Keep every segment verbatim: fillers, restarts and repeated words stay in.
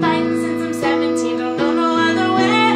fighting since I'm seventeen, don't know no other way.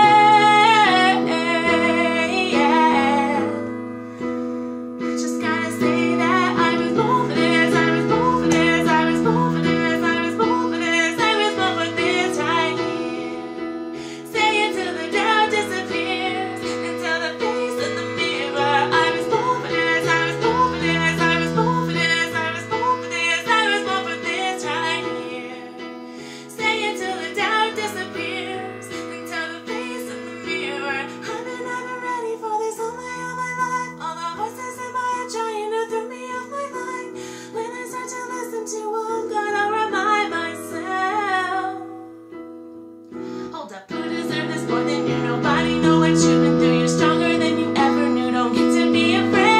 Yeah. I just gotta say that I was born for this, I was born for this, I was born for this, I was born for this, I was born for this right here. Say it till the doubt disappears, until the face in the mirror. I was born for this, I was born for this, I was born for this, I was born for this, I was born for this right here. Say it till the doubt disappears, until the face in the mirror. I've been never ready for this all my, all my life. All the voices in my head trying to throw me off my line. When I start to listen to one, gotta remind myself. Hold up, who deserves this more than you? Nobody know what you've been through. You're stronger than you ever knew. Don't get to be afraid.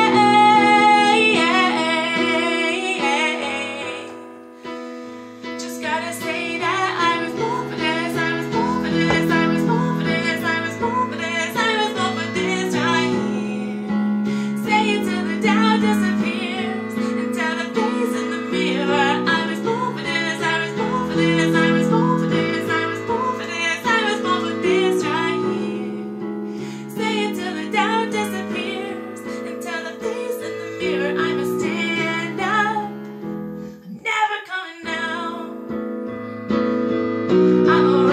Just gotta say that I was born for this, I was born for this, I was born for this, I was born for this, I was born for this right here. Say it till the doubt disappears, until the face in the mirror. I was born for this, I was born for this, I was born for this, I was born for this, I was born for this right here. Say it till the doubt disappears, until the face in the mirror. I must stand up, I'm never coming down. I'm a